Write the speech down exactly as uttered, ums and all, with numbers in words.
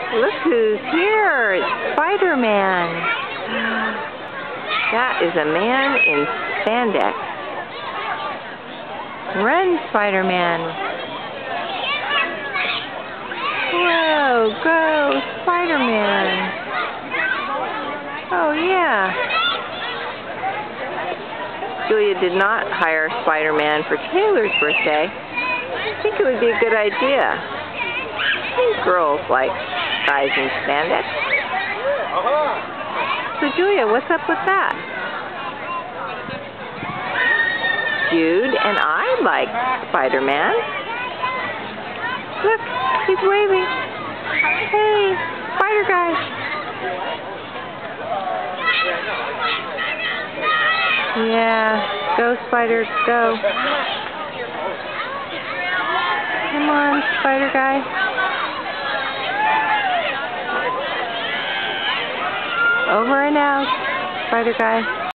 Look who's here. It's Spider-Man. That is a man in spandex. Run, Spider-Man. Whoa, go, Spider-Man. Oh, yeah. Julia did not hire Spider-Man for Taylor's birthday. I think it would be a good idea. I think girls like guys in spandex. So Julia, what's up with that? Jude and I like Spider-Man. Look, he's waving. Hey, Spider Guy. Yeah, go Spider, go. Come on, Spider Guy. Over and out, Spider Guy.